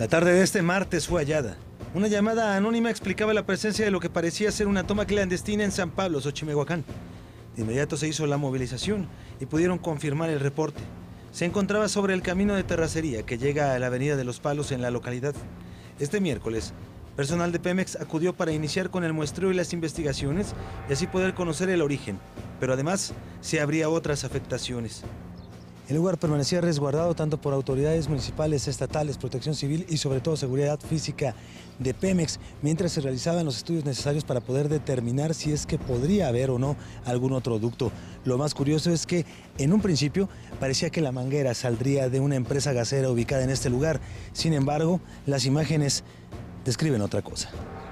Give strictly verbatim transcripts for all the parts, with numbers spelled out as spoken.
La tarde de este martes fue hallada. Una llamada anónima explicaba la presencia de lo que parecía ser una toma clandestina en San Pablo, Xochimehuacán. De inmediato se hizo la movilización y pudieron confirmar el reporte. Se encontraba sobre el camino de terracería que llega a la avenida de Los Palos en la localidad. Este miércoles, personal de Pemex acudió para iniciar con el muestreo y las investigaciones y así poder conocer el origen, pero además si habría otras afectaciones. El lugar permanecía resguardado tanto por autoridades municipales, estatales, protección civil y sobre todo seguridad física de Pemex, mientras se realizaban los estudios necesarios para poder determinar si es que podría haber o no algún otro ducto. Lo más curioso es que en un principio parecía que la manguera saldría de una empresa gasera ubicada en este lugar. Sin embargo, las imágenes describen otra cosa.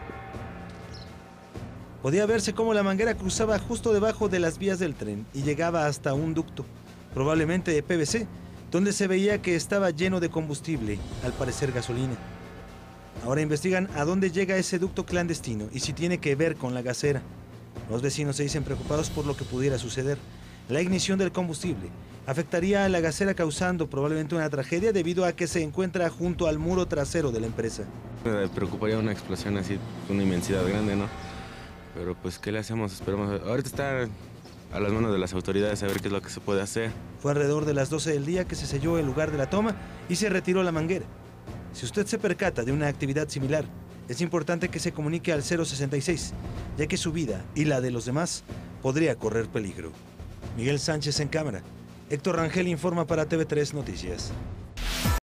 Podía verse cómo la manguera cruzaba justo debajo de las vías del tren y llegaba hasta un ducto, probablemente de P V C, donde se veía que estaba lleno de combustible, al parecer gasolina. Ahora investigan a dónde llega ese ducto clandestino y si tiene que ver con la gasera. Los vecinos se dicen preocupados por lo que pudiera suceder. La ignición del combustible afectaría a la gasera causando probablemente una tragedia debido a que se encuentra junto al muro trasero de la empresa. Me preocuparía una explosión así, una inmensidad grande, ¿no? Pero pues, ¿qué le hacemos? Esperemos. Ahorita está a las manos de las autoridades a ver qué es lo que se puede hacer. Fue alrededor de las doce del día que se selló el lugar de la toma y se retiró la manguera. Si usted se percata de una actividad similar, es importante que se comunique al cero sesenta y seis, ya que su vida y la de los demás podría correr peligro. Miguel Sánchez en cámara. Héctor Rangel informa para T V tres Noticias.